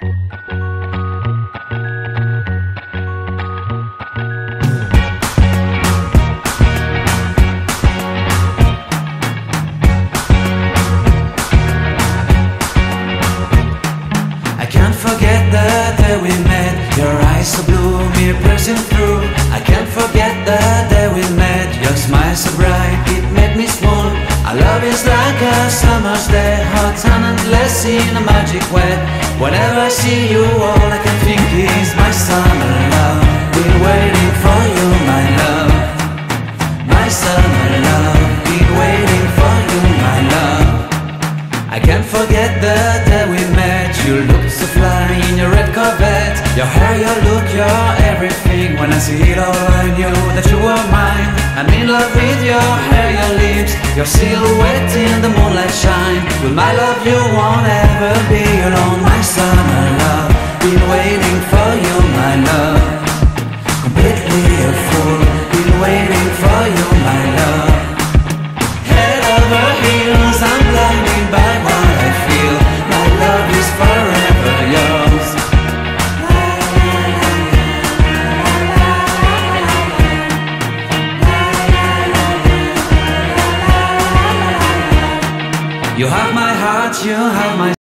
I can't forget the day we met. Your eyes so blue, me piercing through. I can't forget the day we met. Your smile so bright, it made me swoon. Our love is like a summer's day, hot and endless in a magic way. Whenever I see you, all I can think is my summer love. Been waiting for you, my love. My summer love. Been waiting for you, my love. I can't forget the day we met. You looked so fly in your red Corvette. Your hair, your look, your everything. When I see it all, I knew that you were mine. I'm in love with your hair, your lips, your silhouette in the moonlight shine. With my love you won't ever be alone. My summer love, been waiting for you, my love. Completely a fool, been waiting for you, my love. Head over heels, I'm blinded by what I feel. My love is forever yours. You have my heart, you have my